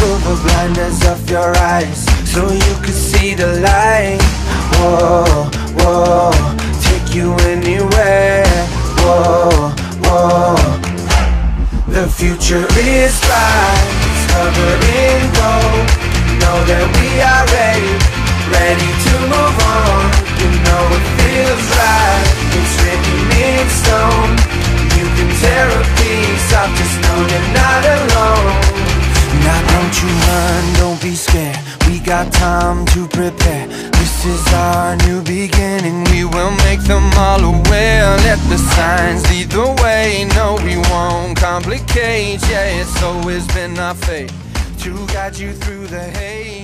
remove the blindness of your eyes, so you could see the light. Whoa, whoa, take you anywhere. Whoa, whoa. The future is bright, it's covered in gold. Know that we are ready to move on. You know it feels right, it's written in stone. You can tear a piece off, just know you're not alone. Now don't you run, don't be scared, we got time to prepare. This is our new beginning, we will make them all aware. Let the signs lead the way, no we won't complicate. Yeah, it's always been our fate to guide you through the haze.